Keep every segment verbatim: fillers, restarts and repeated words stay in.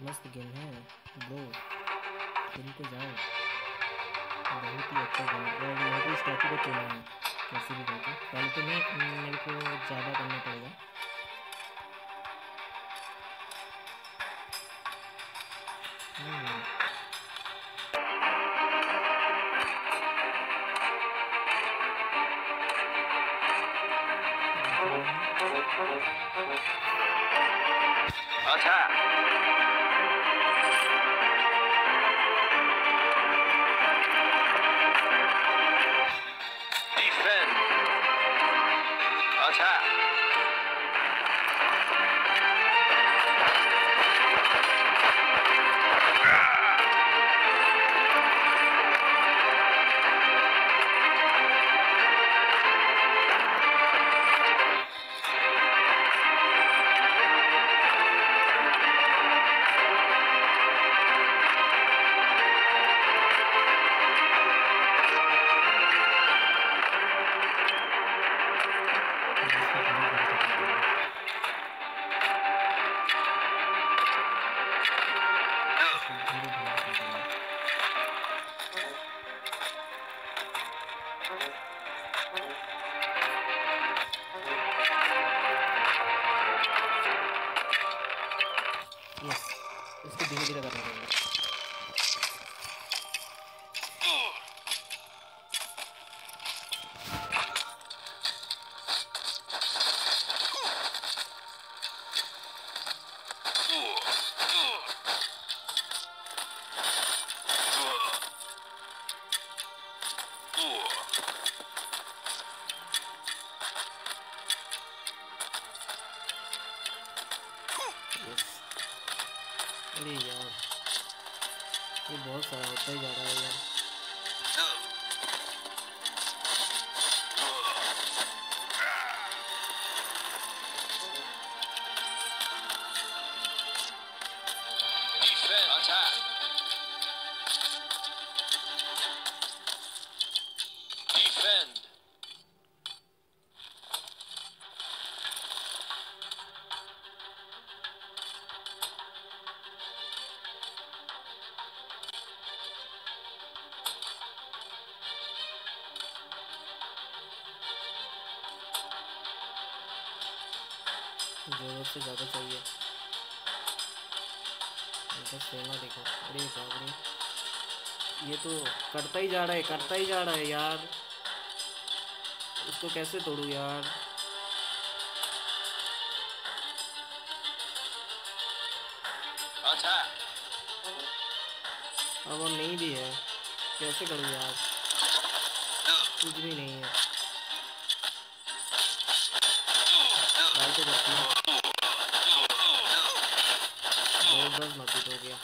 मस्त गेम है ब्रो, खेल के जाओ, बहुत ही अच्छा गेम है। और मेरे को स्टैचू को तोड़ना है कैसे भी करके, पहले तो नहीं मेरे को ज़्यादा करना पड़ेगा। Attack! Defend! Attack! यस, इसको धीरे धीरे करना पड़ेगा। अरे यार ये बहुत सारा होता ही जा रहा है यार। Defend! Attack! Defend! जरूरत से ज़्यादा चाहिए इनका सेना देखो। अरे बाप रे, ये तो करता ही जा रहा है, करता ही जा रहा है यार। इसको कैसे तोड़ूं यार। Attack! अब वो नहीं भी है, कैसे करूँ यार, कुछ भी नहीं है। ट्राई तो करती हूँ। जबरदस्त मजबूत हो गया।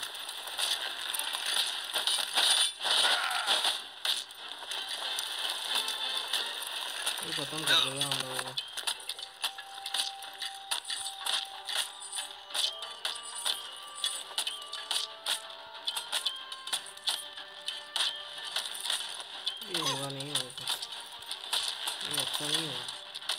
ये खत्म कर देगा हम लोगों को। ये होगा नहीं होगा, ये अच्छा नहीं होगा।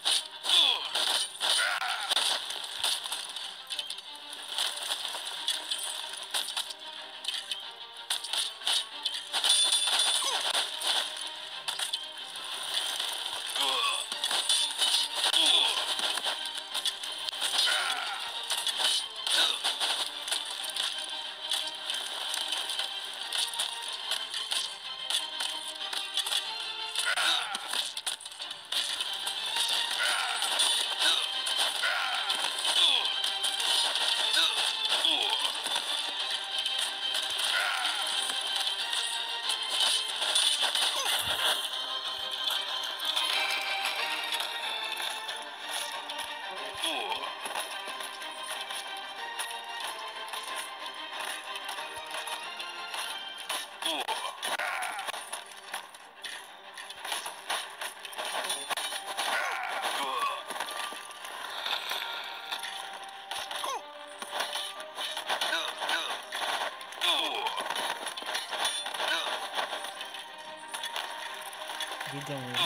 जीत जाऊंगा।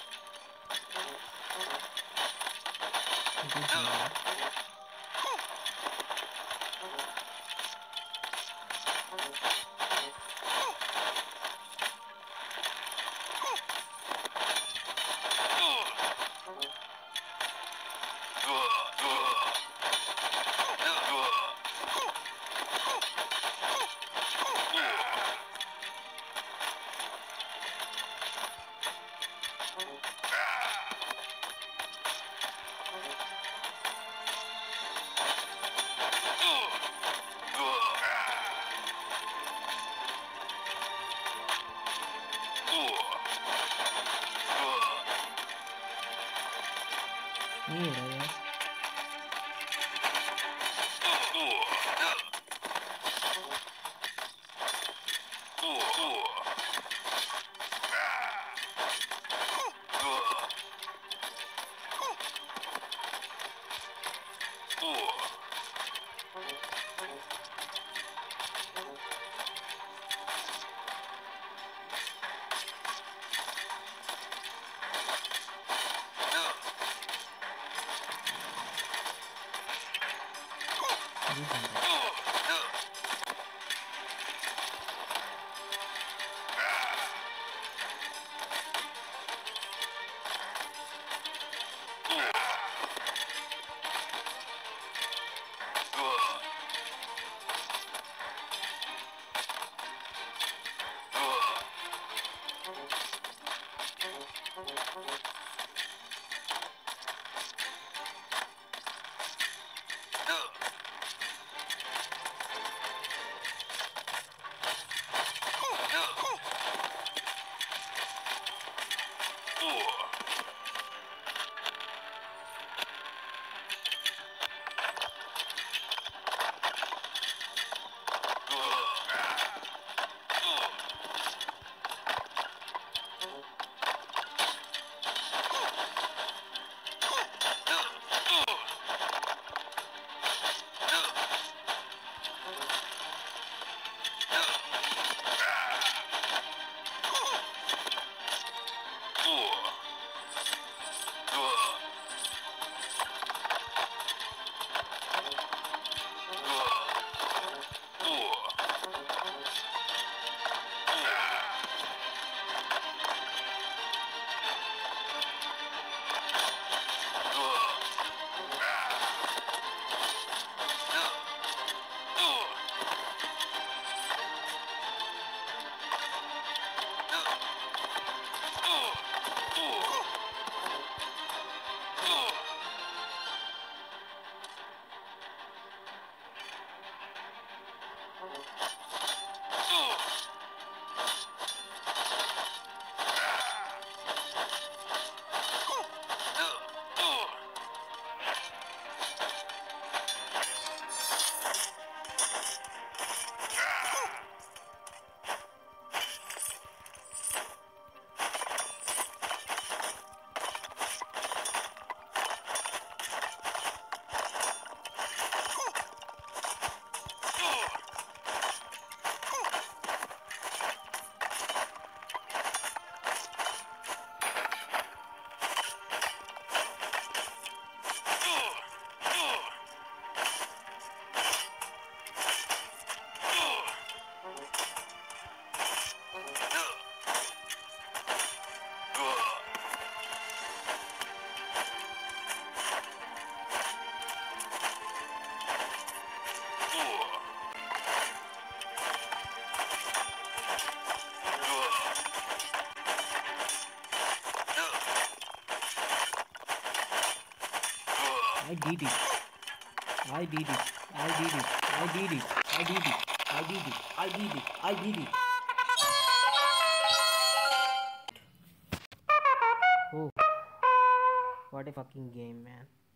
जीत जाऊंगा। man. I did it. I did it. I did it. I did it. I did it. I did it. I did it. I did it. Oh, what a fucking game, man.